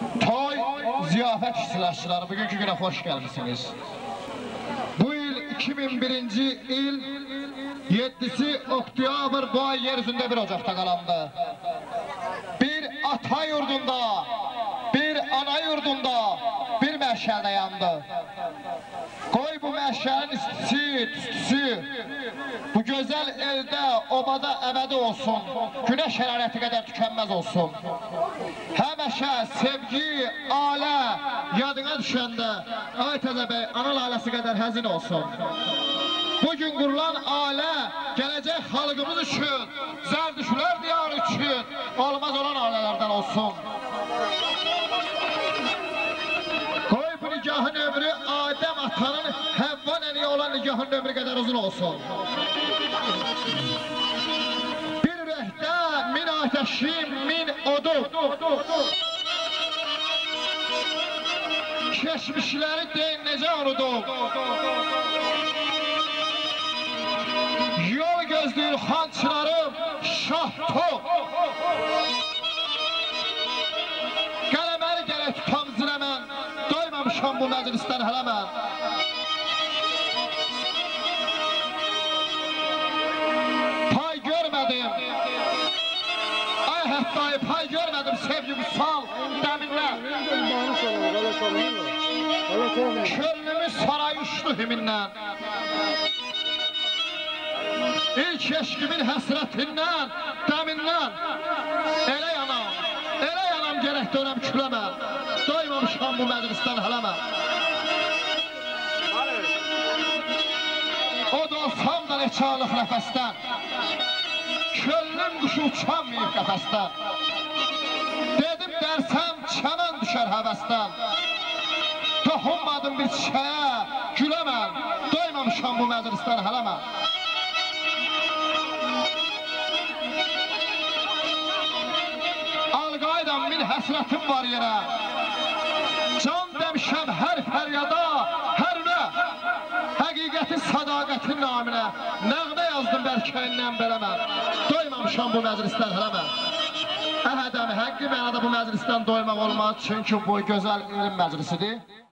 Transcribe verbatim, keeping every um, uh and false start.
Toy ziyafət iştirakçıları, bugünkü günə xoş gəlmişsiniz. Bu il iki min birinci il yeddisi oktyabr bu ay yer üzündə bir ocaqda qalandı. Bir ata yurdunda, bir ana yurdunda bir məşəldə yandı. Qoy bu məşəlin istisi, tüstüsü bu gözəl eldə, obada əbədi olsun. Günəş hərarəti qədər tükənməz olsun. Həməşə sevgi, alə yadına düşəndə Aytəzə bəy ana laləsi qədər həzin olsun. Bugün qurulan alə gələcək xalqımız üçün, Zərdüştlər diyarı üçün olmaz olan alələrdən olsun. Qoy bu nikahın ömrü Adəm atanın Həvva nəniyə olan nikahın ömrü qədər uzun olsun. Bir ürəkdə min ateşim, min odum. Keçmişləri deyin necə unudum. Yol gözləyir xançılarım, şah top. Qələməli gələk tutam zinə mən, doymamışam bu məclisdən hələ mən. Pay görmədim, ay həttayı pay görmədim sevgi müsal dəminlər. Könlümüz sarayışlı himindən. İlk eşkimin həsrətindən, dəmindən. Elə yanam, elə yanam gərək dönəm küləmə. Doymamışam bu məclisdən hələ mən. O da olsam da neçalıq nəfəsdən. Könlüm quşu uçanmayıb qəfəsdən. Dedim dərsəm çəmən düşər həvəsdən. Toxunmadım bir çiçəyə, güləmən. Doymamışam bu məclisdən hələ mən. Alqaydan min həsrətim var yerə. Can demişəm hər fəryada, hər ünə. Həqiqətin, sadaqətin naminə. Nəğmə yazdım bəlkəyindən belə mən. Doymamışam bu məclisdən hələ mən. Əhədəmi, həqqi mənada bu məclisdən doymaq olmaz. Çünki bu gözəl ilim məclisidir.